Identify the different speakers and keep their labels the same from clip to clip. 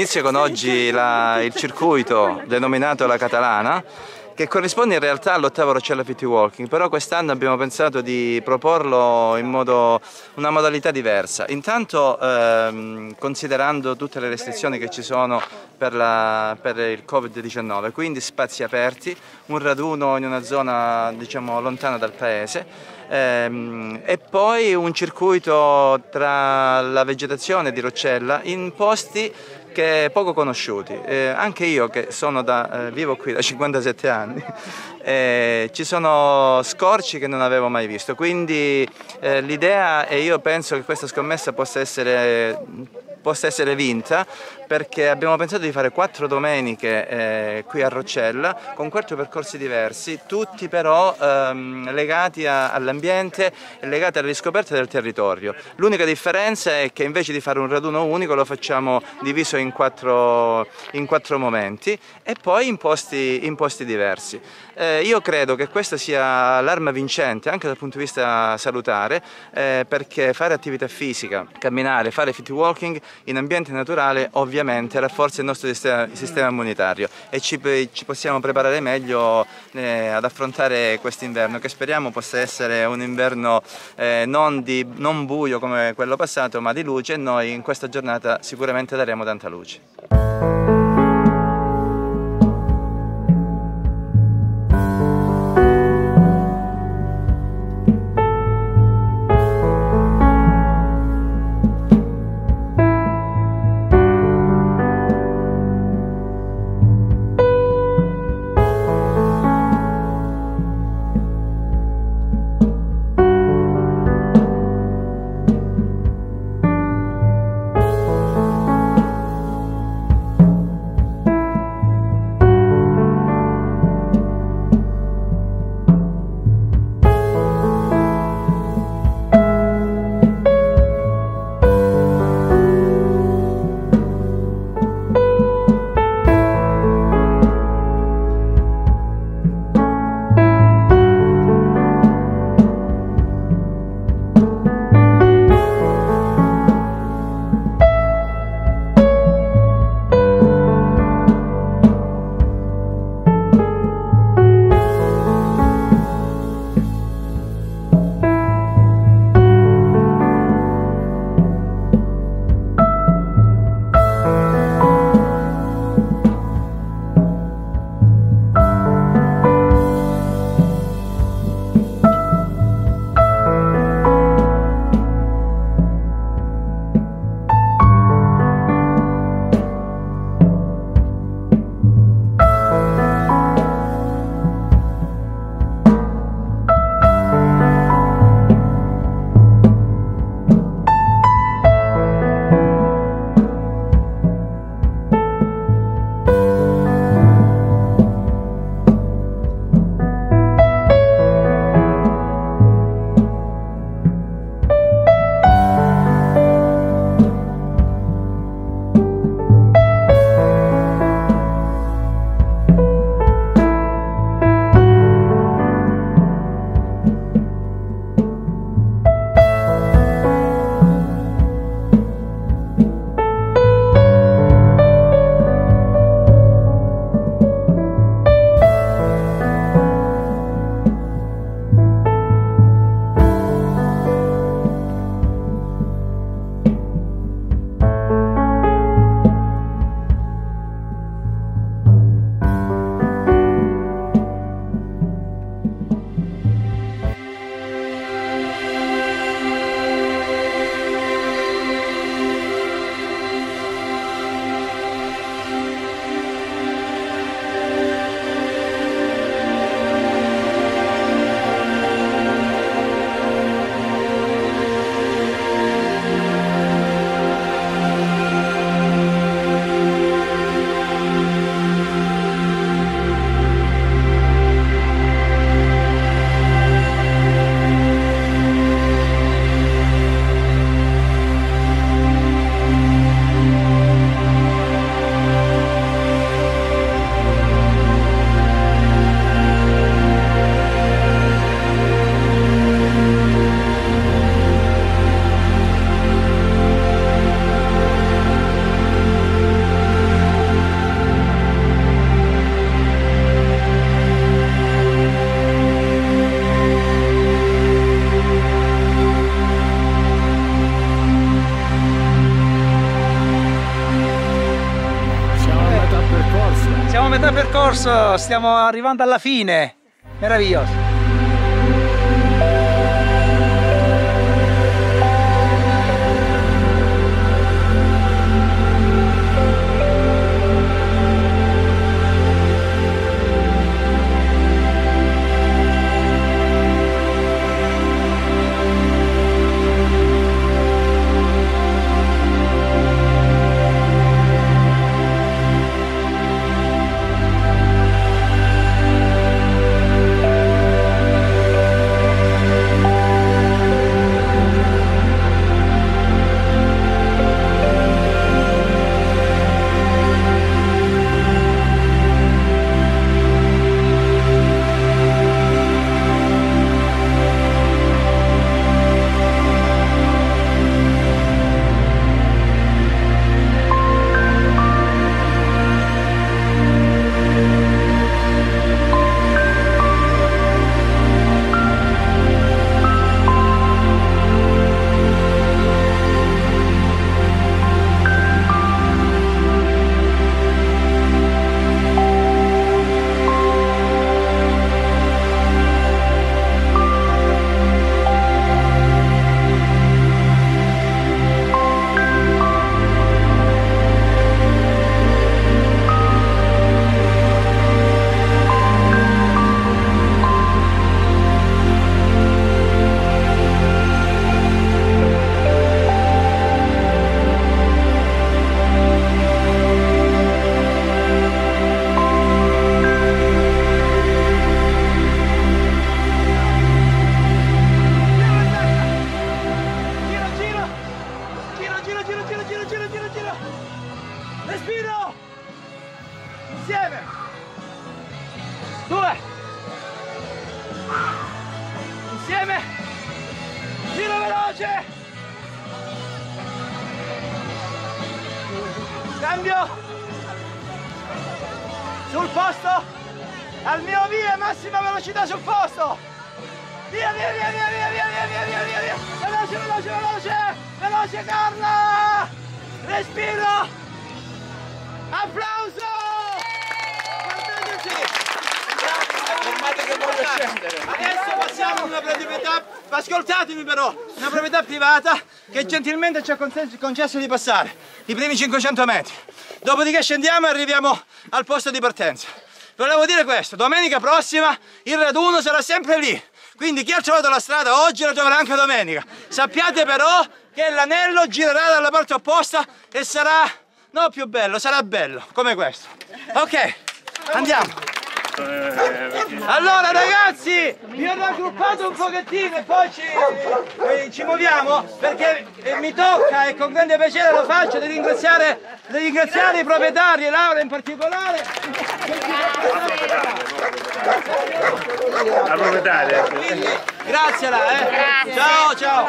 Speaker 1: inizia con oggi il circuito denominato La Catalana, che corrisponde in realtà all'8º Roccella Fit Walking, però quest'anno abbiamo pensato di proporlo in una modalità diversa. Intanto considerando tutte le restrizioni che ci sono per il Covid-19, quindi spazi aperti, un raduno in una zona diciamo lontana dal paese, e poi un circuito tra la vegetazione di Roccella in posti poco conosciuti. Anche io che vivo qui da 57 anni, ci sono scorci che non avevo mai visto, quindi l'idea, e io penso che questa scommessa possa essere vinta, perché abbiamo pensato di fare 4 domeniche qui a Roccella con 4 percorsi diversi, tutti però legati all'ambiente e legati alla riscoperta del territorio. L'unica differenza è che invece di fare un raduno unico lo facciamo diviso in 4 momenti e poi in posti diversi. Io credo che questa sia l'arma vincente anche dal punto di vista salutare, perché fare attività fisica, camminare, fare fit walking in ambiente naturale ovviamente rafforza il nostro sistema immunitario e ci possiamo preparare meglio ad affrontare quest'inverno, che speriamo possa essere un inverno non buio come quello passato, ma di luce, e noi in questa giornata sicuramente daremo tanta luce.
Speaker 2: percorso, stiamo arrivando alla fine, meraviglioso. Respiro! Insieme! 2! Insieme! Giro veloce! Cambio! Sul posto! Al mio via, massima velocità sul posto! Via, via, via, via, via, via, via, via, via, via, via! Veloce, veloce, veloce! Veloce Carla! Respiro! Applauso! Guardateci! Fermate che voglio scendere! Adesso passiamo ad una proprietà, ascoltatemi però, una proprietà privata che gentilmente ci ha concesso di passare i primi 500 metri. Dopodiché scendiamo e arriviamo al posto di partenza. Volevo dire questo, domenica prossima il raduno sarà sempre lì. Quindi chi ha trovato la strada oggi la troverà anche domenica. Sappiate però che l'anello girerà dalla parte opposta e sarà, no più bello, sarà bello, come questo. Ok, andiamo. Allora ragazzi, vi ho raggruppato un pochettino e poi ci muoviamo perché mi tocca e con grande piacere lo faccio di ringraziare i proprietari, Laura in particolare.
Speaker 3: La proprietaria.
Speaker 2: Grazie
Speaker 4: Grazie.
Speaker 2: Ciao, ciao.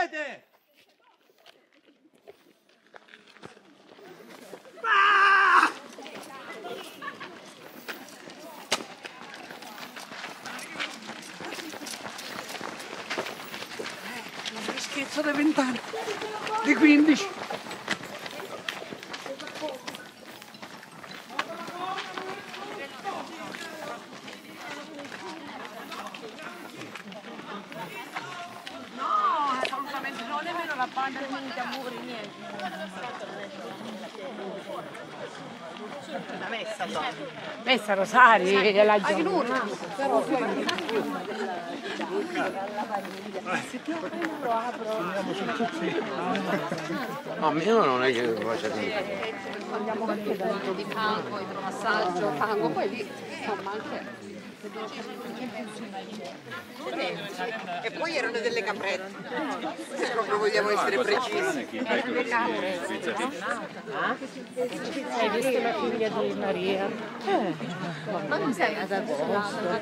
Speaker 2: vedete?
Speaker 3: Una freschezza di 20 anni, di 15. No, assolutamente no, nemmeno la banda, nemmeno i tamburi, niente.
Speaker 2: La messa, no.
Speaker 3: Messa Rosari e la giornata.
Speaker 4: A me non è che lo faccia così.
Speaker 5: Andiamo anche di fango, idromassaggio, fango, poi lì insomma anche.
Speaker 6: E poi erano delle caprette, se proprio vogliamo essere precisi.
Speaker 3: Hai visto la figlia di Maria?
Speaker 5: Ma non sei ad agosto?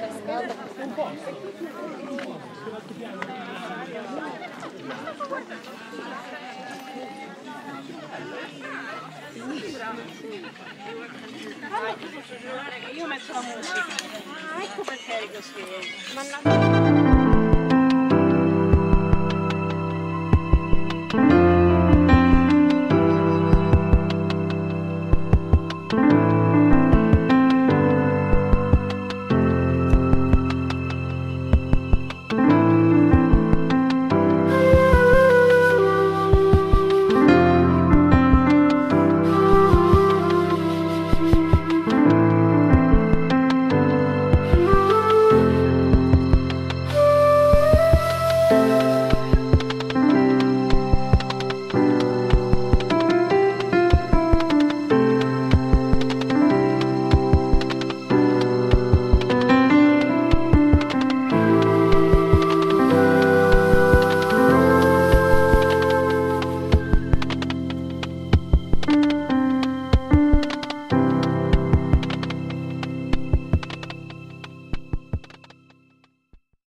Speaker 3: Io metto la musica. Ecco perché eri così.